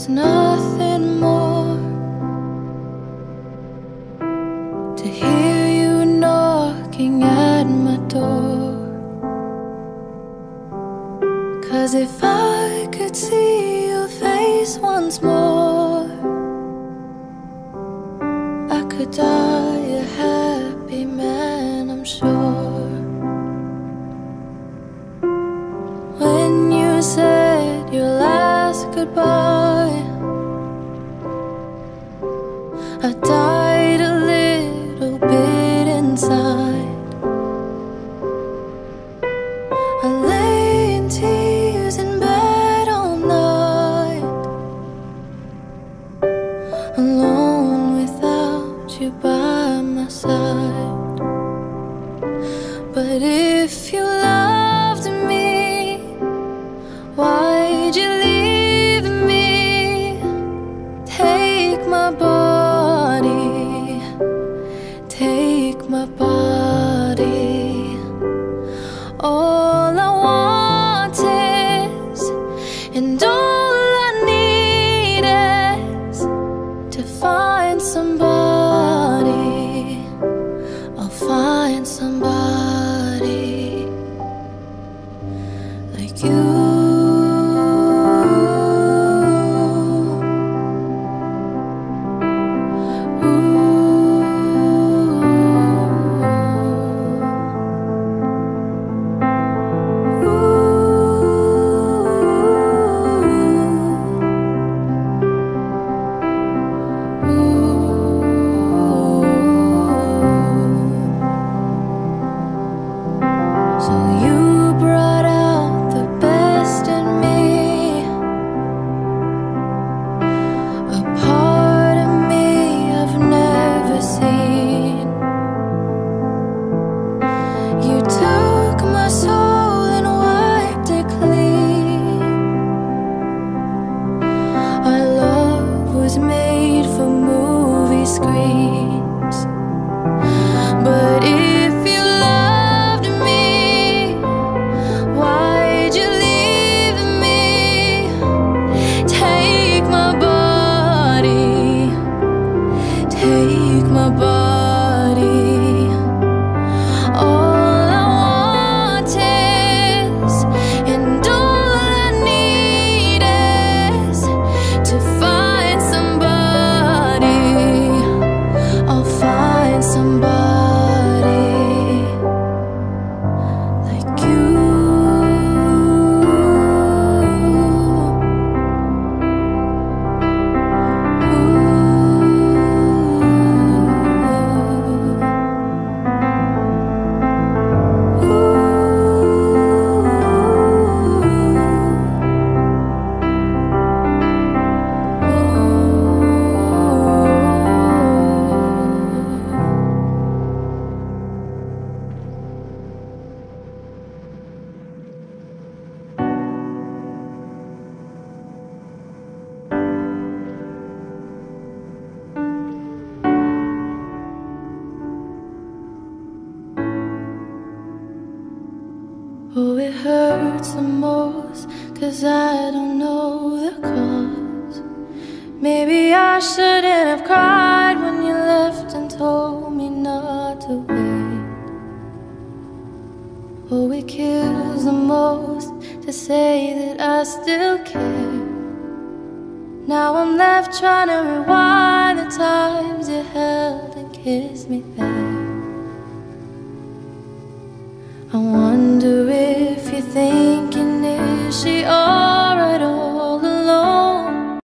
there's nothing more to hear you knocking at my door. 'Cause if I could see your face once more, I could die a happy man, I'm sure. When you said your last goodbye, I died a little bit inside. I lay in tears in bed all night, alone without you by my side. But if you loved me, why'd you leave me? Take my body, take my body. All I want is, and all I need is to find somebody. I'll find somebody like you. So you brought out the best in me, a part of me I've never seen. You took my soul and wiped it clean. Our love was made for movie screens. But if you loved me, why'd you leave me? Take my body, take my body. All I want is, and all I need is to find somebody. I'll find somebody like you. Oh, it hurts the most, 'cause I don't know the cause. Maybe I shouldn't have cried when you left and told me not to wait. Oh, it kills the most to say that I still care. Now I'm left trying to rewind the times you held and kissed me there. I want